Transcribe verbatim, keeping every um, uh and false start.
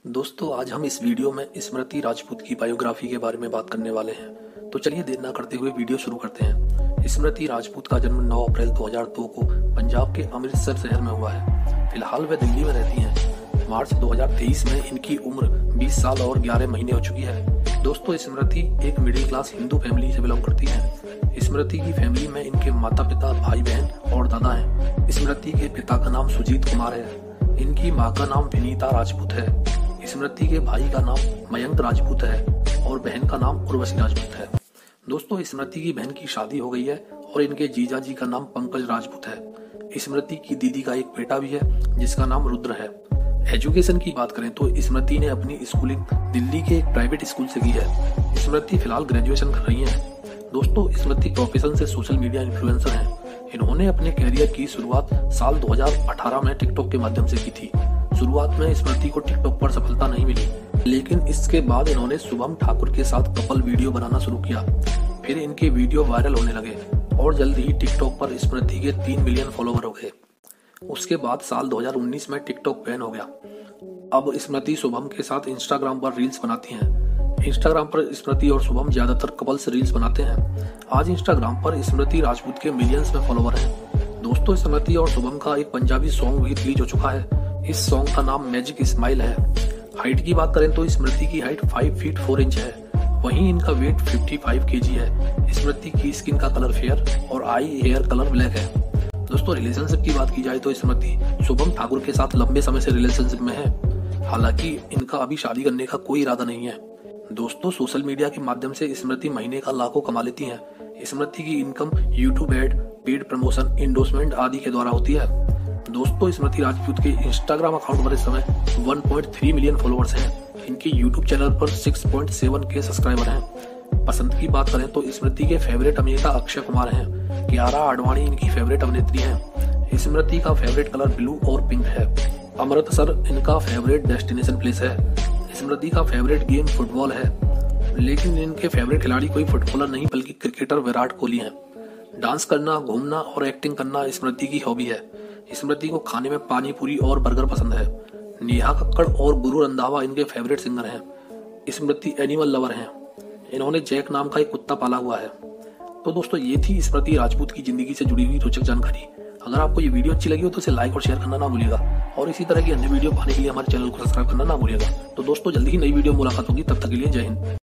दोस्तों आज हम इस वीडियो में स्मृति राजपूत की बायोग्राफी के बारे में बात करने वाले हैं। तो चलिए देर ना करते हुए वीडियो शुरू करते हैं। स्मृति राजपूत का जन्म नौ अप्रैल दो हज़ार दो को पंजाब के अमृतसर शहर में हुआ है। फिलहाल वे दिल्ली में रहती हैं। मार्च दो हज़ार तेईस में इनकी उम्र बीस साल और ग्यारह महीने हो चुकी है। दोस्तों स्मृति एक मिडिल क्लास हिंदू फैमिली से बिलोंग करती है। स्मृति की फैमिली में इनके माता पिता, भाई बहन और दादा हैं। स्मृति के पिता का नाम सुजीत कुमार है। इनकी माँ का नाम विनीता राजपूत है। स्मृति के भाई का नाम मयंक राजपूत है और बहन का नाम उर्वशी राजपूत है। दोस्तों स्मृति की बहन की शादी हो गई है और इनके जीजा जी का नाम पंकज राजपूत है। स्मृति की दीदी का एक बेटा भी है जिसका नाम रुद्र है। एजुकेशन की बात करें तो स्मृति ने अपनी स्कूलिंग दिल्ली के एक प्राइवेट स्कूल से की है। स्मृति फिलहाल ग्रेजुएशन कर रही है। दोस्तों स्मृति प्रोफेशन से सोशल मीडिया इन्फ्लुएंसर हैं। इन्होंने अपने कैरियर की शुरुआत साल दो हज़ार अठारह में टिकटॉक के माध्यम से की थी। शुरुआत में स्मृति को टिकटॉक पर सफलता नहीं मिली, लेकिन इसके बाद इन्होंने शुभम ठाकुर के साथ कपल वीडियो बनाना शुरू किया। फिर इनके वीडियो वायरल होने लगे और जल्द ही टिकटॉक पर स्मृति के तीन मिलियन फॉलोवर हो गए। उसके बाद साल दो हज़ार उन्नीस में टिकटॉक बैन हो गया। अब स्मृति शुभम के साथ इंस्टाग्राम पर रील्स बनाती हैं। इंस्टाग्राम पर स्मृति और शुभम ज्यादातर कपल्स रील्स बनाते हैं। आज इंस्टाग्राम पर स्मृति राजपूत के मिलियंस में फॉलोवर हैं। दोस्तों स्मृति और शुभम का एक पंजाबी सॉन्ग भी रिलीज हो चुका है। इस सॉन्ग का नाम मैजिक स्माइल है। हाइट की बात करें तो स्मृति की हाइट पाँच फीट चार इंच है। वहीं इनका वेट पचपन केजी है। स्मृति की स्किन का कलर फेयर और आई हेयर कलर ब्लैक है। दोस्तों रिलेशनशिप की बात की जाए तो स्मृति शुभम ठाकुर के साथ लंबे समय से रिलेशनशिप में है। हालांकि इनका अभी शादी करने का कोई इरादा नहीं है। दोस्तों सोशल मीडिया के माध्यम से स्मृति महीने का लाखों कमा लेती हैं। स्मृति की income YouTube ad, paid promotion, endorsement आदि के द्वारा होती है। दोस्तों स्मृति राजपूत के इंस्टाग्राम अकाउंट पर इस समय एक पॉइंट तीन मिलियन फॉलोअर्स हैं। इनके यूट्यूब चैनल पर छह पॉइंट सात के सब्सक्राइबर हैं। पसंद की बात करें तो स्मृति के फेवरेट अभिनेता अक्षय कुमार हैं। कियारा आडवाणी इनकी फेवरेट अभिनेत्री हैं। स्मृति का फेवरेट कलर ब्लू और पिंक है। अमृतसर इनका फेवरेट डेस्टिनेशन प्लेस है। स्मृति का फेवरेट गेम फुटबॉल है, लेकिन इनके फेवरेट खिलाड़ी कोई फुटबॉलर नहीं बल्कि क्रिकेटर विराट कोहली हैं। डांस करना, घूमना और एक्टिंग करना स्मृति की हॉबी है। स्मृति को खाने में पानी पूरी और बर्गर पसंद है। नेहा कक्कड़ और गुरु रंधावा इनके फेवरेट सिंगर हैं। स्मृति एनिमल लवर हैं। इन्होंने जैक नाम का एक कुत्ता पाला हुआ है। तो दोस्तों ये थी स्मृति राजपूत की जिंदगी से जुड़ी हुई रोचक जानकारी। अगर आपको ये वीडियो अच्छी लगी हो तो इसे लाइक और शेयर करना ना भूलिएगा और इसी तरह की अन्य वीडियो पाने के लिए हमारे चैनल को सब्सक्राइब करना ना भूलिएगा। तो दोस्तों जल्दी ही नई वीडियो मुलाकात होगी, तब तक के लिए जय हिंद।